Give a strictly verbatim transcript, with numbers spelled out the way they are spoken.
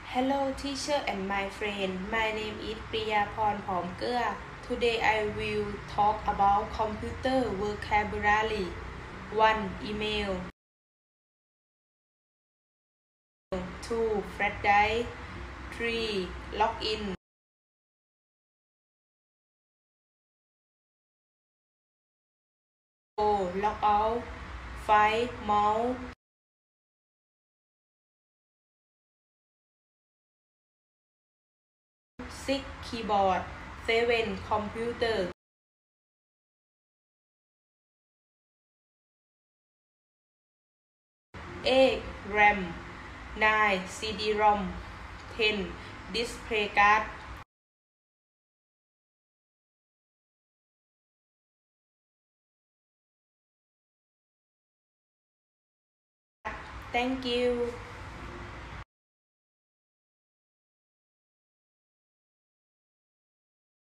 Hello teacher and my friend. My name is Priyaporn Phomkeur. Today I will talk about computer vocabulary. one. Email. two. Flash drive. three. Login. four. Logout. five. Mouse. six. Keyboard. seven. Computer. eight. RAM. nine. C D-ROM. ten. Display card. Thank you.